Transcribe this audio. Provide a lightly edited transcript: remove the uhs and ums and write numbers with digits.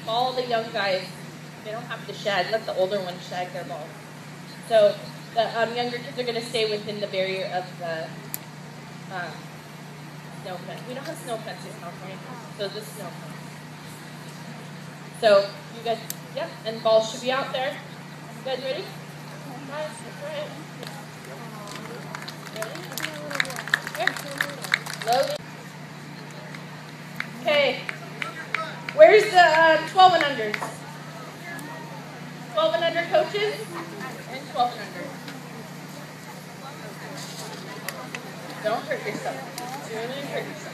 all the young guys, they don't have to shag. Let the older ones shag their balls. So the younger kids are going to stay within the barrier of the snow fence. We don't have snow fences in California, so this snow fence. So you guys, yep, and balls should be out there. You guys ready? Guys, right. Ready? Here. Loading. Okay. Where's the 12 and unders? 12 and under coaches? And 12 and under. Don't hurt yourself. Really hurt yourself.